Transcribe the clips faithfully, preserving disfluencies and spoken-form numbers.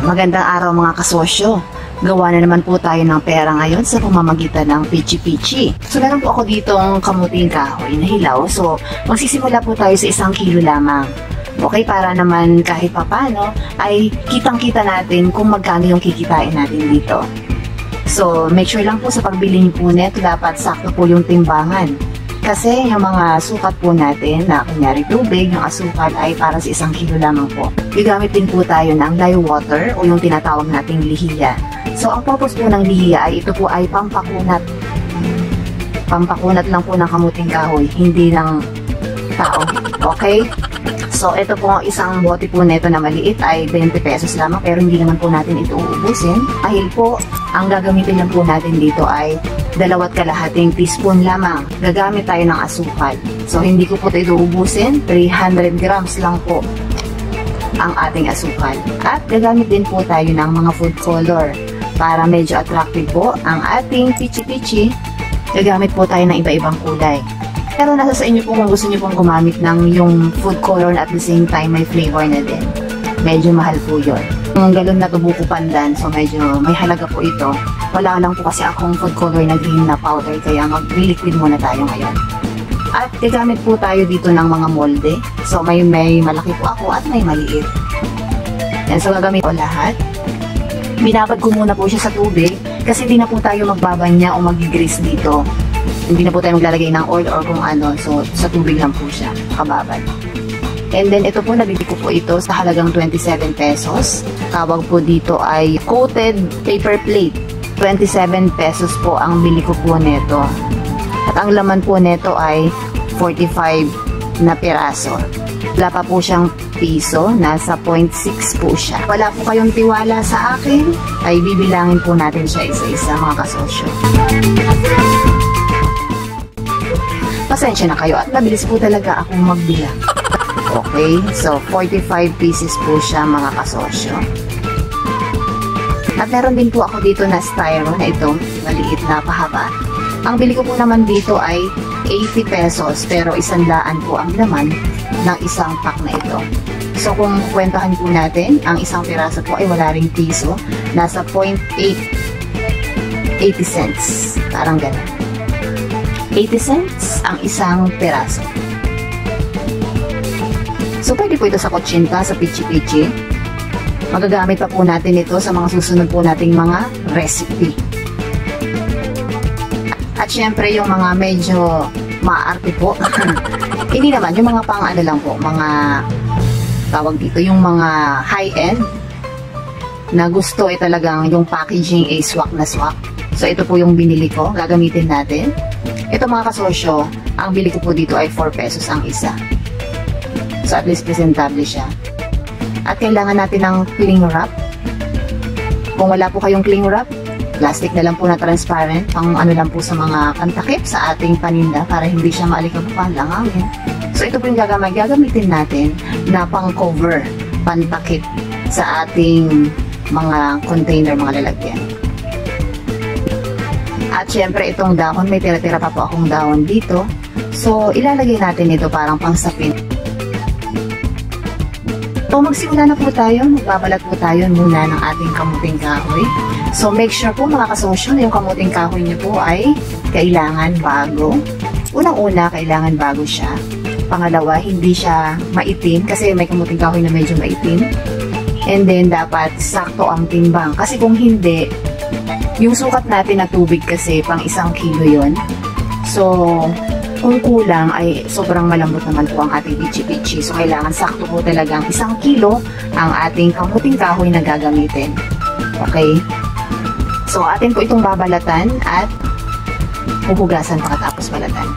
Magandang araw mga kasosyo. Gawa na naman po tayo ng pera ngayon sa pamamagitan ng Pichi Pichi. So meron po ako ditong kamuting kahoy na hilaw. So magsisimula po tayo sa isang kilo lamang. Okay, para naman kahit papano ay kitang-kita natin kung magkano yung kikitain natin dito. So make sure lang po sa pagbili niyo po neto dapat sakto po yung timbangan. Kasi yung mga sukat po natin na kunyari tubig, yung asukal ay para sa isang kilo lamang po. Gagamit din po tayo ng lye water o yung tinatawag nating lihiya. So ang purpose po ng lihiya ay ito po ay pampakunat. Pampakunat lang po ng kamuting kahoy, hindi ng tao. Okay? So ito po isang bote po neto na maliit ay twenty pesos lamang pero hindi naman po natin ito uubusin. Dahil po ang gagamitin lang po natin dito ay dalawat kalahating teaspoon lamang. Gagamit tayo ng asukal. So hindi ko po ito uubusin, three hundred grams lang po ang ating asukal. At gagamit din po tayo ng mga food color para medyo attractive po ang ating Pichi Pichi. Gagamit po tayo ng iba-ibang kulay. Pero nasa sa inyo po kung gusto nyo pong gumamit ng yung food color na at the same time may flavor na din. Medyo mahal po yun. Yung galon na tubuko pandan, so medyo may halaga po ito. Wala lang po kasi akong food color na green na powder, kaya mag-liquid muna tayo ngayon. At gagamit po tayo dito ng mga molde. So may, may malaki po ako at may maliit. Yan, so gagamit po lahat. Binabad ko muna po siya sa tubig kasi di na po tayo magbabanya o mag-grease dito. Hindi na po tayo maglalagay ng oil or kung ano. So, sa tubig lang po siya. Kababad. And then, ito po, nabili ko po ito sa halagang twenty-seven pesos. Tawag po dito ay coated paper plate. twenty-seven pesos po ang bili ko po neto. At ang laman po neto ay forty-five na piraso. Wala pa po siyang piso. Nasa zero point six po siya. Wala po kayong tiwala sa akin, ay bibilangin po natin siya isa-isa mga kasosyo. Pasensya na kayo at mabilis po talaga akong magbilang. Okay, so forty-five pieces po siya mga kasosyo. At meron din po ako dito na styro na ito, maliit na pahaba. Ang bili ko po naman dito ay eighty pesos pero isandaan po ang laman ng isang pack na ito. So kung kwentahan po natin, ang isang piraso po ay wala ring piso, nasa zero point eight eighty cents. Parang ganun. eighty cents ang isang peraso. So, pwede po ito sa kutsinta, sa Pichi Pichi. Magagamit pa po natin ito sa mga susunod po nating mga recipe. At syempre, yung mga medyo maarte po. Hindi naman, yung mga pang ano lang po, mga tawag dito, yung mga high-end na gusto ay talagang yung packaging ay swak na swak. So, ito po yung binili ko. Gagamitin natin. Ito mga kasosyo, ang bili ko po dito ay four pesos ang isa. So at least presentable siya. At kailangan natin ng cling wrap. Kung wala po kayong cling wrap, plastic na lang po na transparent, pang ano lang po sa mga pantakip sa ating paninda para hindi siya maalikabukal lang hangin. So ito po yung gagamit, gagamitin natin na pang cover, pantakip sa ating mga container, mga lalagyan. At syempre itong dahon, may tira-tira pa po akong dahon dito. So ilalagay natin ito parang pangsapin. So magsimula na po tayo, magbabalat po tayo muna ng ating kamuting kahoy. So make sure po mga kasosyo na yung kamuting kahoy niyo po ay kailangan bago. Unang-una, kailangan bago siya. Pangalawa, hindi siya maitim kasi may kamuting kahoy na medyo maitim. And then dapat sakto ang timbang kasi kung hindi, yung sukat natin na tubig kasi pang isang kilo yon. So, kung kulang ay sobrang malambot naman po ang ating Pichi Pichi. So, kailangan sakto po talagang isang kilo ang ating kamuting kahoy na gagamitin. Okay? So, atin po itong babalatan at huhugasan pagkatapos balatan.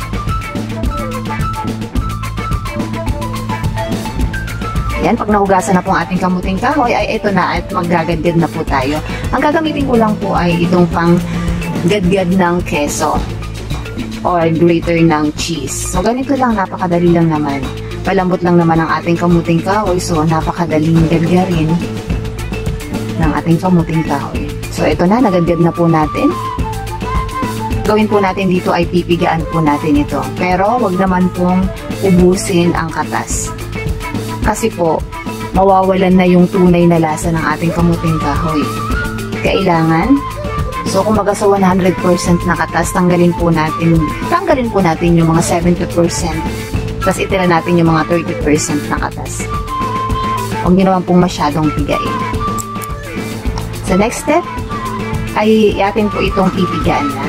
Yan, pag nahugasan na po ang ating kamuting kahoy, ay ito na at maggagadgad na po tayo. Ang gagamitin ko lang po ay itong pang gadgad ng keso or grater ng cheese. So, ganito lang, napakadali lang naman. Palambot lang naman ang ating kamuting kahoy, so napakadaling gadgarin ng ating kamuting kahoy. So, ito na, nagadgad na po natin. Gawin po natin dito ay pipigaan po natin ito. Pero, wag naman pong ubusin ang katas. Kasi po, mawawalan na yung tunay na lasa ng ating kamuting kahoy. Kailangan, so kung maga sa one hundred percent na katas, tanggalin po natin, tanggalin po natin yung mga seventy percent. Tapos itira natin yung mga thirty percent na katas. Huwag nyo naman pong masyadong pigain. So next step, ay atin po itong pipigaan na.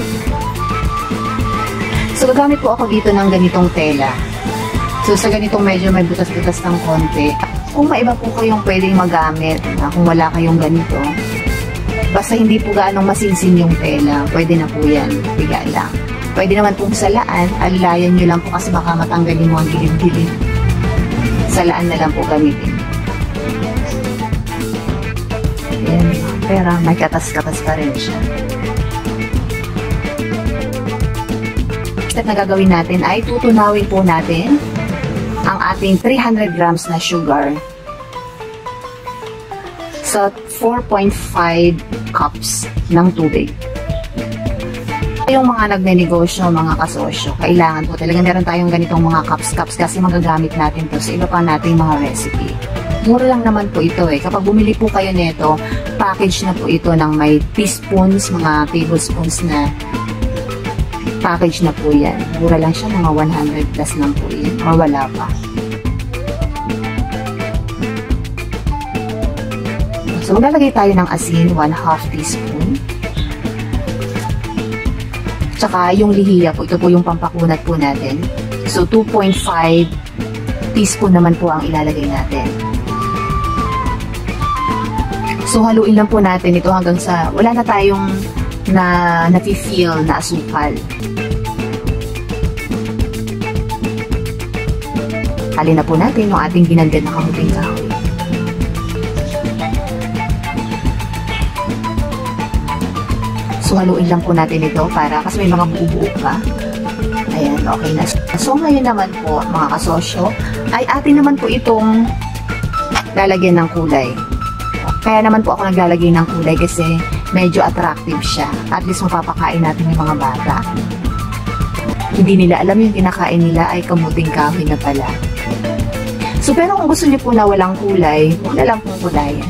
So gagamit po ako dito ng ganitong tela. So sa ganitong medyo may butas-butas ng konti. Kung maiba po kayong pwedeng magamit, na kung wala kayong ganito, basta hindi po gaanong masinsin yung tela, pwede na po yan, pigaan lang. Pwede naman pong salaan, alalayan nyo lang po kasi baka matanggalin mo ang gilid-gilid. Salaan na lang po gamitin. Ayan, pero may katas-katas pa rin siya. Step na gagawin natin ay tutunawin po natin ang ating three hundred grams na sugar sa four point five cups ng tubig. Yung mga nagnenegosyo, mga kasosyo, kailangan po talaga meron tayong ganitong mga cups-cups kasi magagamit natin to sa iba pa nating mga recipe. Mura lang naman po ito eh. Kapag bumili po kayo nito, package na po ito ng may teaspoons, mga tablespoons na package na po yan. Mura lang siya, mga one hundred plus lang po yan. O wala pa. So, maglalagay tayo ng asin, one half teaspoon. Tsaka yung lihiya po, ito po yung pampakunat po natin. So, two point five teaspoon naman po ang ilalagay natin. So, haluin lang po natin ito hanggang sa wala na tayong na nafe-feel na asukal. Halin na po natin yung ating binagad na kamuting kahoy. So, haluin lang po natin ito para kasi may mga buo-buo pa. Ayan, okay na. So, ngayon naman po, mga kasosyo, ay atin naman po itong lalagyan ng kulay. Kaya naman po ako naglalagay ng kulay kasi medyo attractive siya. At least mapapakain natin yung mga bata. Hindi nila alam yung kinakain nila ay kamuting kahoy na pala. So, pero kung gusto niyo po na walang kulay, huwag na lang pong kulayan.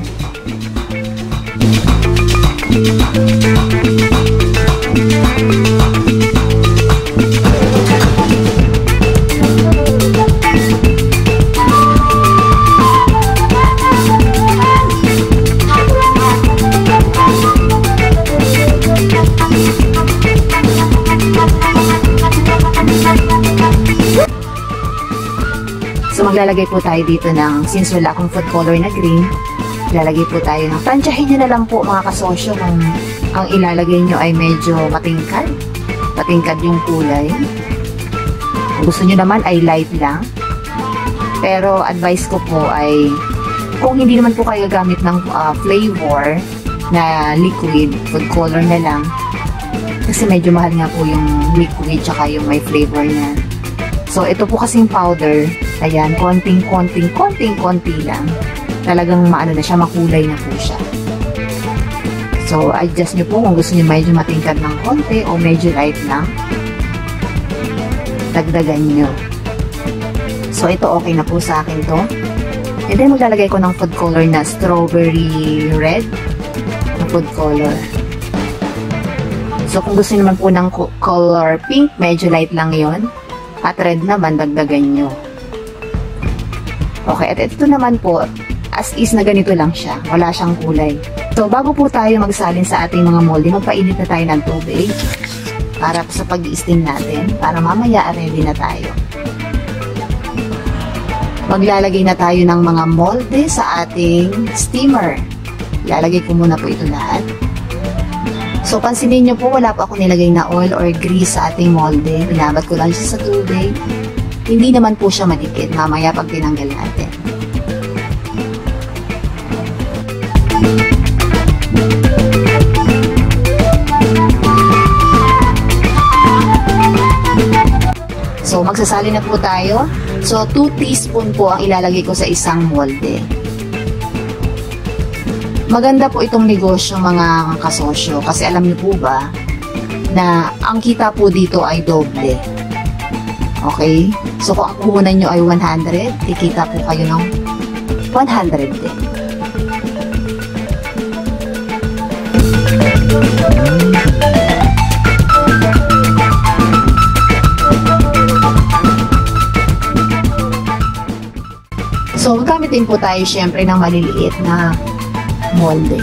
So, maglalagay po tayo dito ng, since wala akong food color na green, ilalagay po tayo ng, tansyahin nyo na lang po mga kasosyo kung ang ilalagay nyo ay medyo matingkad. Matingkad yung kulay. Kung gusto nyo naman ay light lang. Pero advice ko po ay, kung hindi naman po kayo gamit ng uh, flavor na liquid, food color na lang, kasi medyo mahal nga po yung liquid tsaka yung may flavor niya. So, ito po kasing powder, ayan, konting, konting, konting, konti lang. Talagang maano na siya, makulay na po siya. So, adjust nyo po kung gusto nyo medyo matingkad ng konti o medyo light lang. Dagdagan nyo. So, ito okay na po sa akin to. And then, maglalagay ko ng food color na strawberry red na food color. So, kung gusto naman po ng color pink, medyo light lang yon. At red naman, dagdagan nyo. Okay, at ito naman po, as is na ganito lang siya. Wala siyang kulay. So, bago po tayo magsalin sa ating mga molde, magpainit na tayo ng tubig para sa pag-i-steam natin. Para mamaya, ready na tayo. Maglalagay na tayo ng mga molde sa ating steamer. Lalagay ko muna po ito lahat. So, pansinin nyo po, wala po ako nilagay na oil or grease sa ating molde. Binabat ko lang siya sa tubig. Hindi naman po siya madikit. Mamaya pag tinanggal natin. So, magsasali na po tayo. So, two teaspoon po ang ilalagay ko sa isang molde. Maganda po itong negosyo mga kasosyo kasi alam niyo po ba na ang kita po dito ay doble. Okay? So kung ang puhunan nyo ay one hundred, kikita po kayo ng one hundred din. So, gamit din po tayo syempre ng maliliit na molde.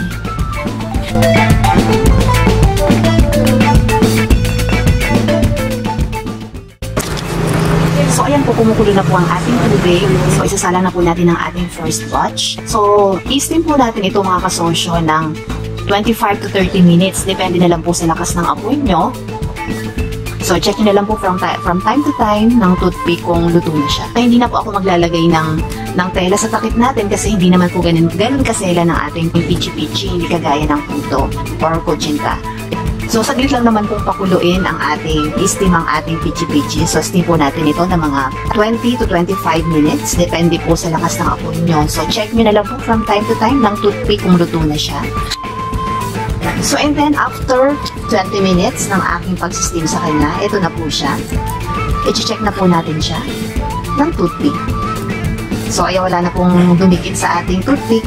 So, ayan po, kumukulo na po ang ating tubig. So, isasala na po natin ang ating first batch. So, i-steam po natin ito mga kasosyo ng twenty-five to thirty minutes. Depende na lang po sa lakas ng apoy nyo. So, check nyo na lang po from, from time to time ng toothpick kung luto na siya. Kaya hindi na po ako maglalagay ng, ng tela sa takip natin kasi hindi naman po ganun, ganun kasela ng ating pichi-pichi, hindi kagaya ng puto or kutsinta. So, saglit lang naman pong pakuluin ang ating, steam ang ating pichi-pichi. So, steam po natin ito ng mga twenty to twenty-five minutes. Depende po sa lakas ng apoy nyo. So, check nyo na lang po from time to time ng toothpick kung luto na siya. So, and then, after twenty minutes ng aking pag-steam sa kanya, ito na po siya. I-check na po natin siya ng toothpick. So, ay wala na pong dumikit sa ating toothpick.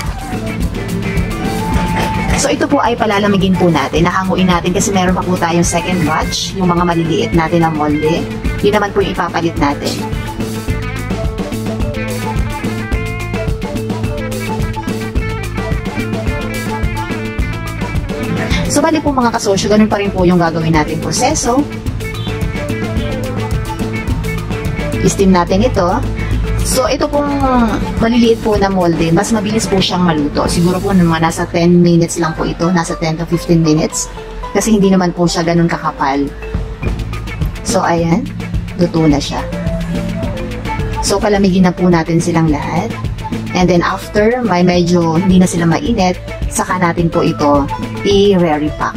So, ito po ay palalamigin po natin. Nahanguin natin kasi meron pa po tayong second batch, yung mga maliliit natin na molde. Yun naman po yung ipapalit natin. So, bali po mga kasosyo, ganun pa rin po yung gagawin natin proseso. I-steam natin ito. So, ito pong maliliit po na molde, mas mabilis po siyang maluto. Siguro po mga nasa ten minutes lang po ito, nasa ten to fifteen minutes. Kasi hindi naman po siya ganun kakapal. So, ayan, luto na siya. So, palamigin na po natin silang lahat. And then after, may medyo hindi na sila mainit, saka natin po ito i-re-repack.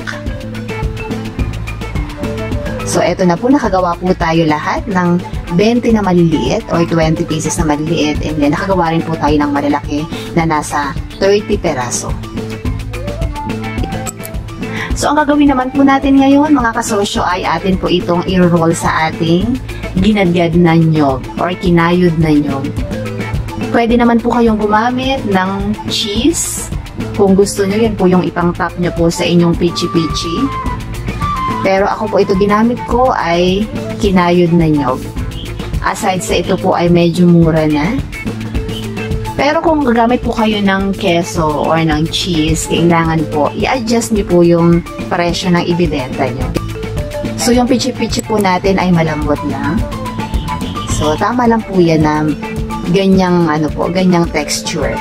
So, eto na po, nakagawa po tayo lahat ng twenty na maliliit or twenty pieces na maliliit, and then nakagawa rin po tayo ng malalaki na nasa thirty peraso. So, ang gagawin naman po natin ngayon, mga kasosyo, ay atin po itong i-roll sa ating ginadgad na nyog or kinayod na nyog. Pwede naman po kayong gumamit ng cheese. Kung gusto nyo, yan po yung ipang-top nyo po sa inyong pichi-pichi. Pero ako po ito ginamit ko ay kinayod na nyog. Aside sa ito po ay medyo mura na. Pero kung gagamit po kayo ng keso or ng cheese, kailangan po i-adjust nyo po yung presyo ng ibibenta nyo. So yung pichi-pichi po natin ay malambot lang. So tama lang po yan na ganyang ano po, ganyang texture.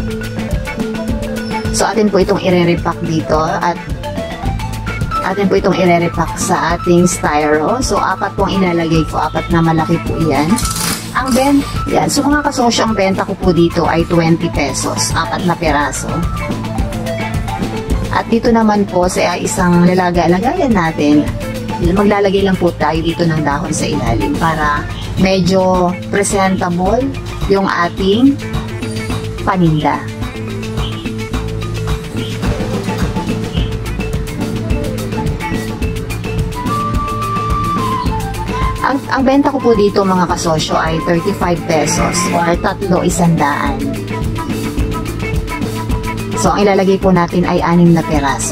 So atin po itong i-re-repack dito at atin po itong i-re-repack sa ating styro. So apat pong ilalagay ko, apat na malaki po yan. Ang ben, yan. So mga kasosyo, ang benta ko po dito ay twenty pesos, apat na peraso. At dito naman po sa isang lalaga-lagayan natin, maglalagay lang po tayo dito ng dahon sa ilalim para medyo presentable yung ating paninda. Ang, ang benta ko po dito mga kasosyo ay thirty-five pesos or tatlo isandaan. So, ang ilalagay po natin ay anim na peraso.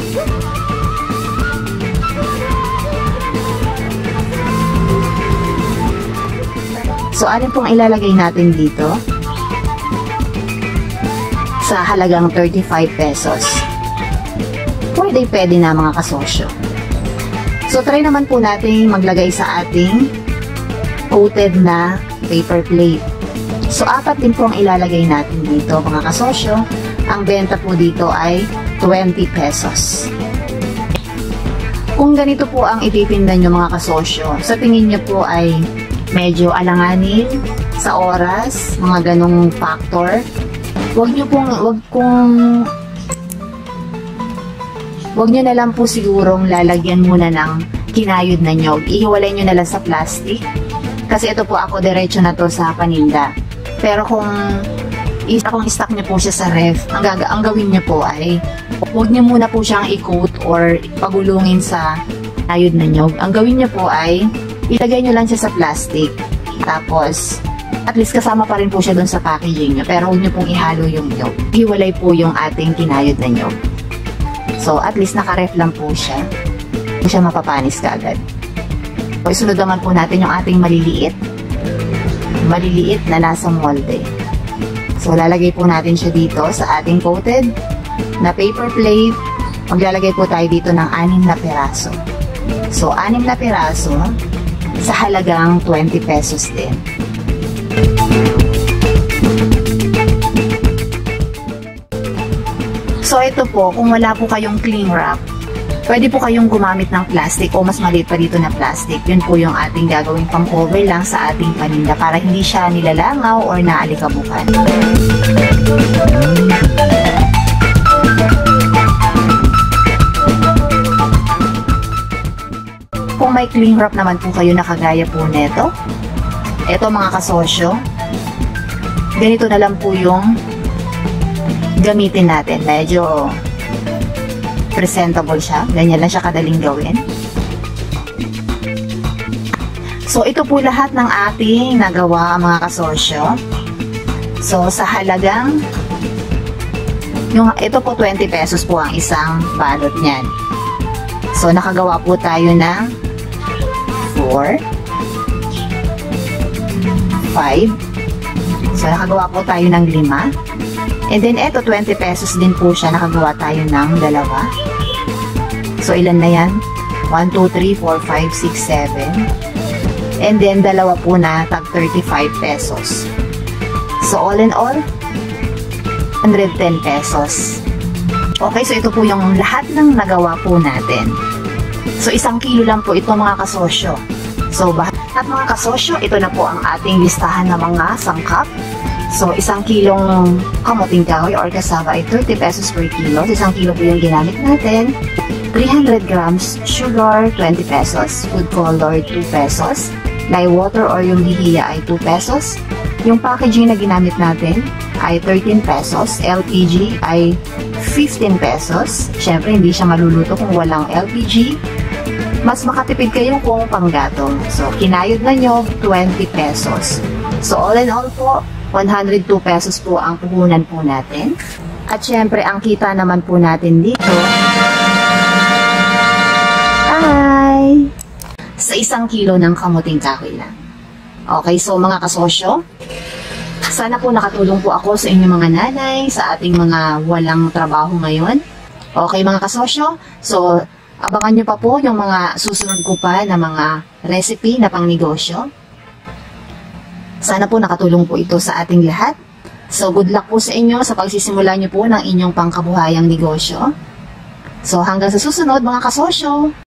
So, anim pong ilalagay natin dito sa halagang thirty-five pesos. Pwede, pwede na mga kasosyo. So, try naman po natin maglagay sa ating coated na paper plate. So, apat din po ang ilalagay natin dito, mga kasosyo. Ang benta po dito ay twenty pesos. Kung ganito po ang ititinda nyo, mga kasosyo, sa tingin nyo po ay medyo alanganin sa oras, mga ganong factor, huwag nyo pong, huwag kong Huwag nyo na lang po sigurong lalagyan muna ng kinayod na nyog. Ihiwalay nyo na lang sa plastic. Kasi ito po ako, diretso na to sa paninda. Pero kung, kung i-stock nyo po siya sa ref, ang, gaga, ang gawin nyo po ay, huwag nyo muna po siyang i-coat or pagulungin sa kinayod na nyog. Ang gawin nyo po ay, ilagay nyo lang siya sa plastic. Tapos, At least kasama pa rin po siya dun sa packaging nyo. Pero huwag nyo pong ihalo yung nyog. Hiwalay po yung ating kinayod na nyog. So, at least naka-ref lang po siya. Hindi siya mapapanis kaagad. So, isunod naman po natin yung ating maliliit. Maliliit na nasa molde. So, lalagay po natin siya dito sa ating coated na paper plate. Maglalagay po tayo dito ng anim na piraso. So, anim na piraso sa halagang twenty pesos din. So, ito po, kung wala po kayong cling wrap, pwede po kayong gumamit ng plastic o mas maliit pa dito na plastic. Yun po yung ating gagawing pang-cover lang sa ating paninda para hindi siya nilalangaw or naalikabukan. Kung may cling wrap naman po kayo na kagaya po neto, eto mga kasosyo, ganito na lang po yung gamitin natin. Medyo presentable siya. Ganyan lang siya kadaling gawin. So, ito po lahat ng ating nagawa mga kasosyo. So, sa halagang yung, ito po twenty pesos po ang isang balot niyan. So, nakagawa po tayo ng four, five. So, nakagawa po tayo ng lima. And then, eto, twenty pesos din po siya. Nakagawa tayo ng dalawa. So, ilan na yan? one, two, three, four, five, six, seven. And then, dalawa po na tag thirty-five pesos. So, all in all, one hundred ten pesos. Okay, so ito po yung lahat ng nagawa po natin. So, isang kilo lang po ito mga kasosyo. So, at mga kasosyo, ito na po ang ating listahan ng mga sangkap. So, isang kilong kamuting kahoy or cassava ay thirty pesos per kilo. Isang kilo po yung ginamit natin. three hundred grams sugar, twenty pesos. Food color, two pesos. Lye water or yung lihiya ay two pesos. Yung packaging na ginamit natin ay thirteen pesos. L P G ay fifteen pesos. Siyempre, hindi siya maluluto kung walang L P G. Mas makatipid kayo kung panggatong. So, kinayod na nyo, twenty pesos. So, all in all po, one hundred two pesos po ang puhunan po natin. At syempre, ang kita naman po natin dito ay sa isang kilo ng kamuting kahoy lang. Okay, so mga kasosyo, sana po nakatulong po ako sa inyong mga nanay, sa ating mga walang trabaho ngayon. Okay mga kasosyo, so abangan nyo pa po yung mga susunod ko pa na mga recipe na pang negosyo. Sana po nakatulong po ito sa ating lahat. So, good luck po sa inyo sa pagsisimula nyo po ng inyong pangkabuhayang negosyo. So, hanggang sa susunod mga kasosyo!